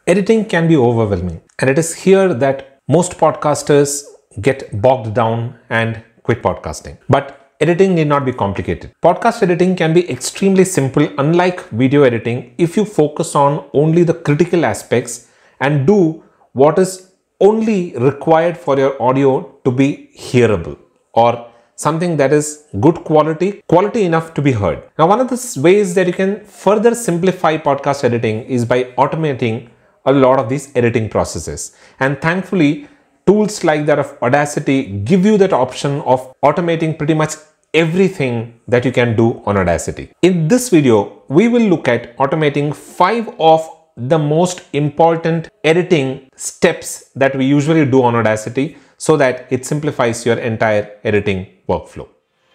Editing can be overwhelming, and it is here that most podcasters get bogged down and quit podcasting. But editing need not be complicated. Podcast editing can be extremely simple, unlike video editing, if you focus on only the critical aspects and do what is only required for your audio to be hearable, or something that is good quality enough to be heard. Now, one of the ways that you can further simplify podcast editing is by automating a lot of these editing processes. And thankfully, tools like that of Audacity give you that option of automating pretty much everything that you can do on Audacity. In this video, we will look at automating 5 of the most important editing steps that we usually do on Audacity so that it simplifies your entire editing workflow.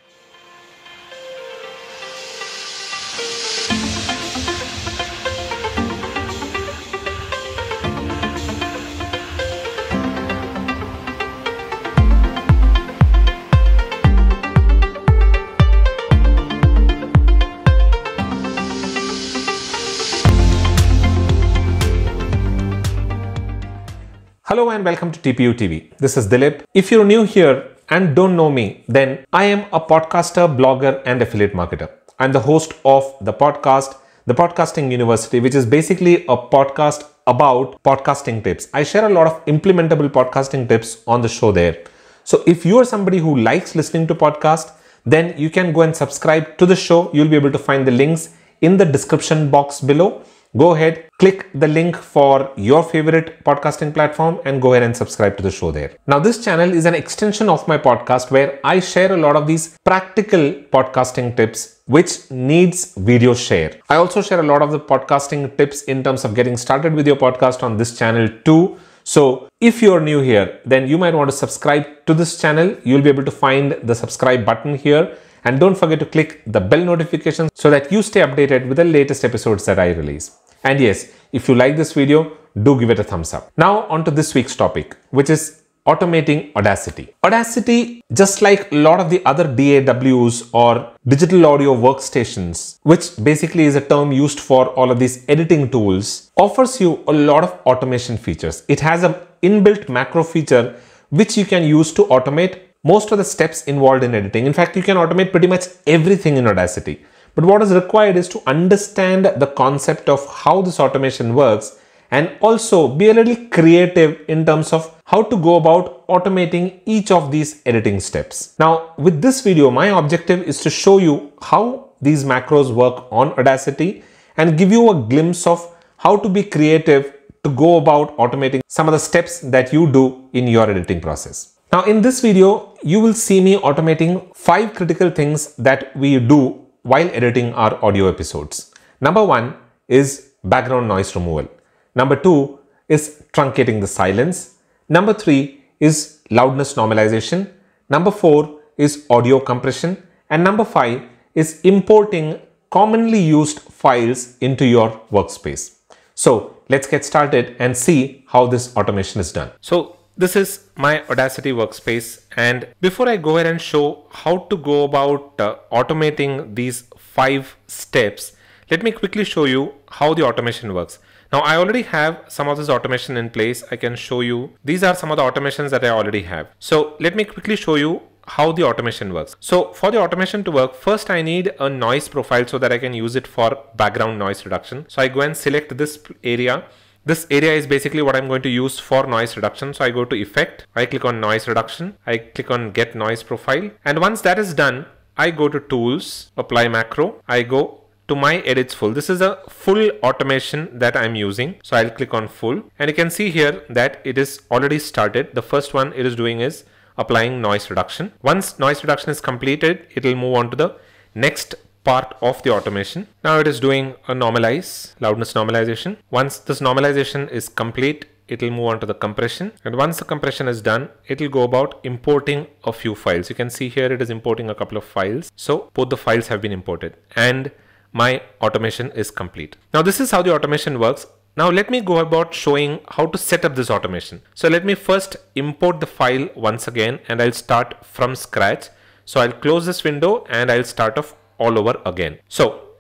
Hello and welcome to TPU TV. This is Dilip. If you're new here and don't know me, then I am a podcaster, blogger, and affiliate marketer. I'm the host of the podcast, The Podcasting University, which is basically a podcast about podcasting tips. I share a lot of implementable podcasting tips on the show there. So if you're somebody who likes listening to podcasts, then you can go and subscribe to the show. You'll be able to find the links in the description box below. Go ahead, click the link for your favorite podcasting platform and go ahead and subscribe to the show there. Now, this channel is an extension of my podcast where I share a lot of these practical podcasting tips which needs video share. I also share a lot of the podcasting tips in terms of getting started with your podcast on this channel too. So if you're new here, then you might want to subscribe to this channel. You'll be able to find the subscribe button here. And don't forget to click the bell notification so that you stay updated with the latest episodes that I release. And yes, if you like this video, do give it a thumbs up. Now on to this week's topic, which is automating Audacity. Audacity, just like a lot of the other DAWs or digital audio workstations, which basically is a term used for all of these editing tools, offers you a lot of automation features. It has an inbuilt macro feature which you can use to automate most of the steps involved in editing. In fact, you can automate pretty much everything in Audacity. But what is required is to understand the concept of how this automation works and also be a little creative in terms of how to go about automating each of these editing steps. Now, with this video, my objective is to show you how these macros work on Audacity and give you a glimpse of how to be creative to go about automating some of the steps that you do in your editing process. Now, in this video, you will see me automating 5 critical things that we do while editing our audio episodes. Number 1 is background noise removal. Number 2 is truncating the silence. Number 3 is loudness normalization. Number 4 is audio compression. And number 5 is importing commonly used files into your workspace. So let's get started and see how this automation is done. So this is my Audacity workspace, and before I go ahead and show how to go about automating these 5 steps, let me quickly show you how the automation works. Now, I already have some of this automation in place. I can show you. These are some of the automations that I already have. So let me quickly show you how the automation works. So for the automation to work, first I need a noise profile so that I can use it for background noise reduction. So I go and select this area. This area is basically what I'm going to use for noise reduction. So I go to Effect, I click on Noise Reduction, I click on Get Noise Profile. And once that is done, I go to Tools, Apply Macro, I go to My Edits Full. This is a full automation that I'm using. So I'll click on Full. And you can see here that it is already started. The first one it is doing is applying noise reduction. Once noise reduction is completed, it will move on to the next part of the automation. Now it is doing a loudness normalization. Once this normalization is complete, it will move on to the compression. And once the compression is done, it will go about importing a few files. You can see here it is importing a couple of files. So both the files have been imported and my automation is complete. Now this is how the automation works. Now let me go about showing how to set up this automation. So let me first import the file once again and I'll start from scratch. So I'll close this window and I'll start off all over again. So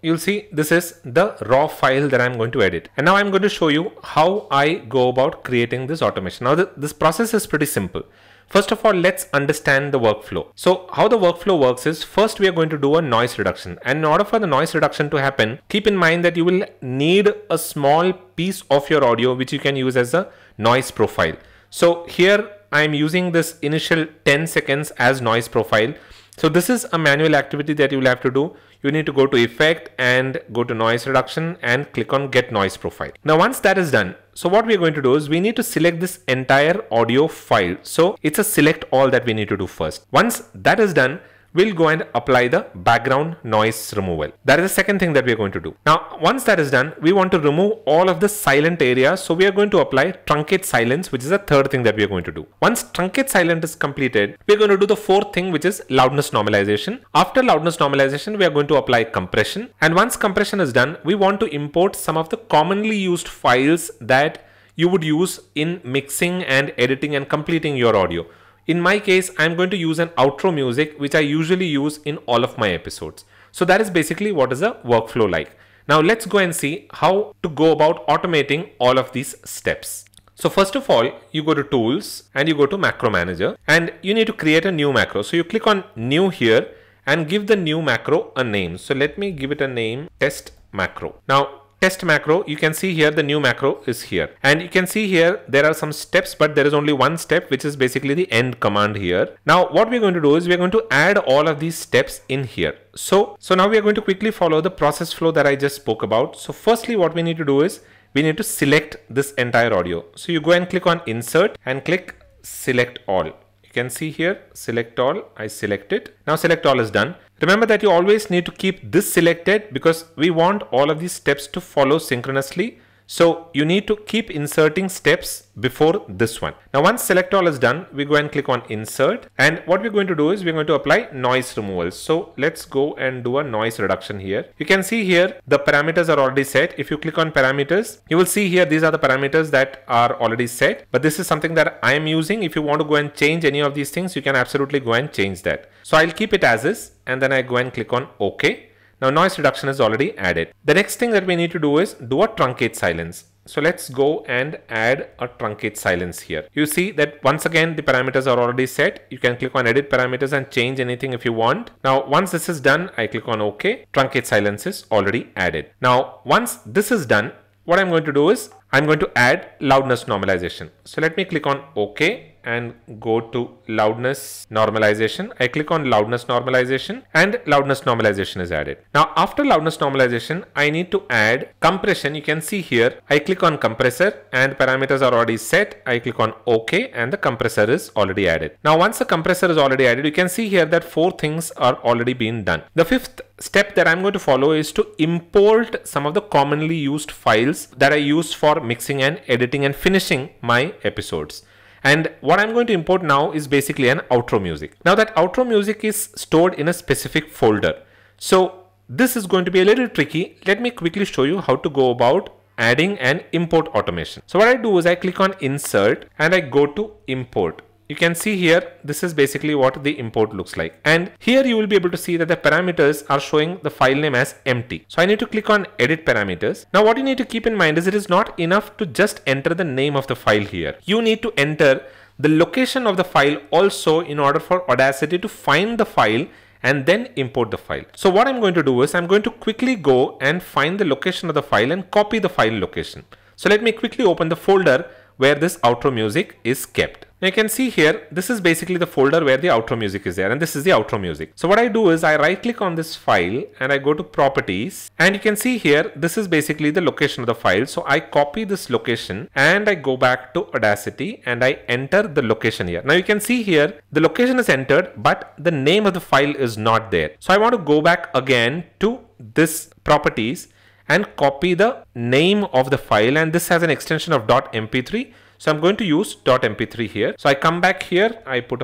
you'll see this is the raw file that I'm going to edit. And now I'm going to show you how I go about creating this automation. Now this process is pretty simple. First of all, let's understand the workflow. So how the workflow works is, first we are going to do a noise reduction. And in order for the noise reduction to happen, keep in mind that you will need a small piece of your audio which you can use as a noise profile. So here I'm using this initial 10 seconds as noise profile. So this is a manual activity that you will have to do. You need to go to effect and go to noise reduction and click on get noise profile. Now once that is done, so what we're going to do is we need to select this entire audio file. So it's a select all that we need to do first. Once that is done, we'll go and apply the background noise removal. That is the second thing that we are going to do. Now, once that is done, we want to remove all of the silent areas. So we are going to apply truncate silence, which is the third thing that we are going to do. Once truncate silence is completed, we're going to do the fourth thing, which is loudness normalization. After loudness normalization, we are going to apply compression. And once compression is done, we want to import some of the commonly used files that you would use in mixing and editing and completing your audio. In my case, I'm going to use an outro music, which I usually use in all of my episodes. So that is basically what is a workflow like. Now let's go and see how to go about automating all of these steps. So first of all, you go to tools and you go to macro manager and you need to create a new macro. So you click on new here and give the new macro a name. So let me give it a name, test macro. Now test macro, you can see here the new macro is here, and you can see here there are some steps, but there is only one step, which is basically the end command here. Now what we're going to do is we're going to add all of these steps in here. So now we are going to quickly follow the process flow that I just spoke about. So firstly, what we need to do is we need to select this entire audio. So you go and click on insert and click select all. You can see here select all. I select it. Now select all is done. Remember that you always need to keep this selected because we want all of these steps to follow synchronously. So you need to keep inserting steps before this one. Now once select all is done, we go and click on insert, and what we're going to do is we're going to apply noise removal. So let's go and do a noise reduction here. You can see here the parameters are already set. If you click on parameters, you will see here these are the parameters that are already set, but this is something that I am using. If you want to go and change any of these things, you can absolutely go and change that. So I'll keep it as is, and then I go and click on OK. Now noise reduction is already added. The next thing that we need to do is do a truncate silence. So let's go and add a truncate silence here. You see that once again the parameters are already set. You can click on edit parameters and change anything if you want. Now once this is done, I click on OK. Truncate silence is already added. Now once this is done, what I'm going to do is I'm going to add loudness normalization. So let me click on OK and go to loudness normalization. I click on loudness normalization and loudness normalization is added. Now after loudness normalization, I need to add compression. You can see here, I click on compressor and parameters are already set. I click on OK and the compressor is already added. Now once the compressor is already added, you can see here that 4 things are already being done. The fifth step that I'm going to follow is to import some of the commonly used files that I use for mixing and editing and finishing my episodes. And what I'm going to import now is basically an outro music. Now that outro music is stored in a specific folder. So this is going to be a little tricky. Let me quickly show you how to go about adding an import automation. So what I do is I click on insert and I go to import. You can see here, this is basically what the import looks like. And here you will be able to see that the parameters are showing the file name as empty. So I need to click on edit parameters. Now what you need to keep in mind is it is not enough to just enter the name of the file here. You need to enter the location of the file also in order for Audacity to find the file and then import the file. So what I'm going to do is I'm going to quickly go and find the location of the file and copy the file location. So let me quickly open the folder where this outro music is kept. Now you can see here, this is basically the folder where the outro music is there, and this is the outro music. So what I do is I right click on this file and I go to properties, and you can see here, this is basically the location of the file. So I copy this location and I go back to Audacity and I enter the location here. Now you can see here, the location is entered, but the name of the file is not there. So I want to go back again to this properties and copy the name of the file, and this has an extension of .mp3. So I'm going to use .mp3 here. So I come back here, I put a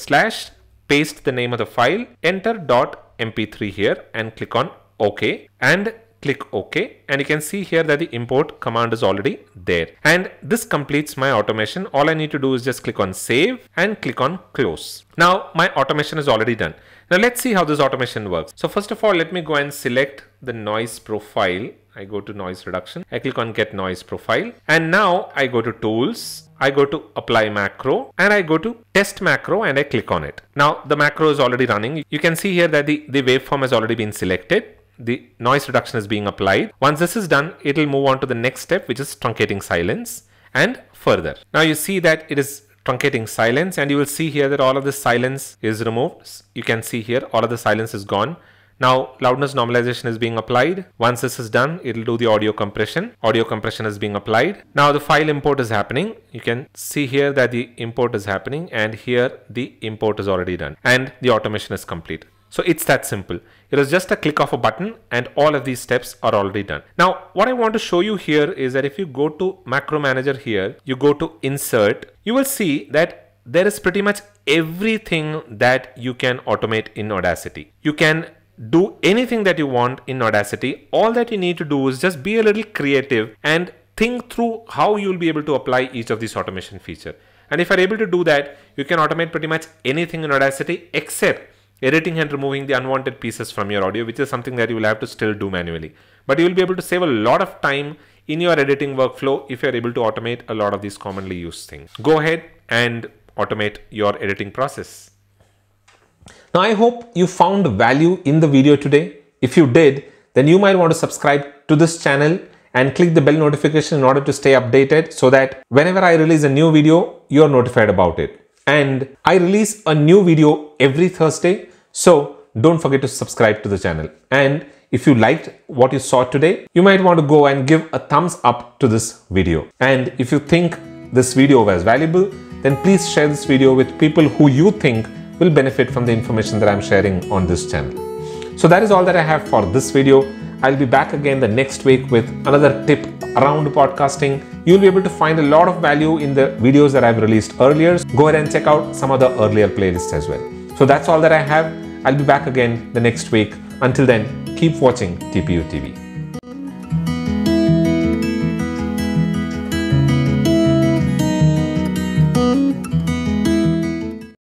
/, paste the name of the file, enter .mp3 here and click on OK and click OK, and you can see here that the import command is already there. And this completes my automation. All I need to do is just click on save and click on close. Now my automation is already done. Now let's see how this automation works. So first of all, let me go and select the noise profile. I go to noise reduction. I click on get noise profile. And now I go to tools. I go to apply macro and I go to test macro and I click on it. Now the macro is already running. You can see here that the waveform has already been selected. The noise reduction is being applied. Once this is done, it will move on to the next step, which is truncating silence and further. Now you see that it is truncating silence, and you will see here that all of this silence is removed. You can see here all of the silence is gone. Now loudness normalization is being applied. Once this is done, it will do the audio compression. Audio compression is being applied. Now the file import is happening. You can see here that the import is happening, and here the import is already done and the automation is complete. So it's that simple. It is just a click of a button and all of these steps are already done. Now what I want to show you here is that if you go to macro manager here, you go to insert, you will see that there is pretty much everything that you can automate in Audacity. You can do anything that you want in Audacity. All that you need to do is just be a little creative and think through how you'll be able to apply each of these automation features. And if you're able to do that, you can automate pretty much anything in Audacity except editing and removing the unwanted pieces from your audio, which is something that you will have to still do manually. But you will be able to save a lot of time in your editing workflow if you're able to automate a lot of these commonly used things. Go ahead and automate your editing process. Now I hope you found value in the video today. If you did, then you might want to subscribe to this channel and click the bell notification in order to stay updated so that whenever I release a new video, you're notified about it. And I release a new video every Thursday, so don't forget to subscribe to the channel. And if you liked what you saw today, you might want to go and give a thumbs up to this video. And if you think this video was valuable, then please share this video with people who you think will benefit from the information that I'm sharing on this channel. So that is all that I have for this video. I'll be back again the next week with another tip around podcasting. You'll be able to find a lot of value in the videos that I've released earlier. Go ahead and check out some of the earlier playlists as well. So that's all that I have. I'll be back again the next week. Until then, keep watching TPU TV.